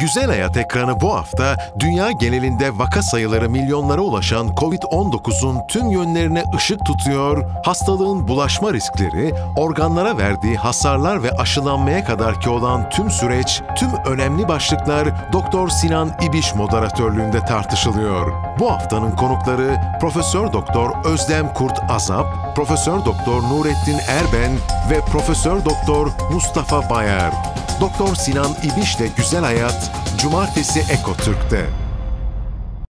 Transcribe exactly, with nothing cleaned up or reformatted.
Güzel Hayat ekranı bu hafta dünya genelinde vaka sayıları milyonlara ulaşan kovid on dokuzun tüm yönlerine ışık tutuyor, hastalığın bulaşma riskleri, organlara verdiği hasarlar ve aşılanmaya kadarki olan tüm süreç, tüm önemli başlıklar Doktor Sinan İbiş moderatörlüğünde tartışılıyor. Bu haftanın konukları Profesör Doktor Özlem Kurt Azap, Profesör Doktor Nurettin Erben ve Profesör Doktor Mustafa Bayar. Doktor Sinan İbiş'le Güzel Hayat, Cumartesi Eko Türk'te.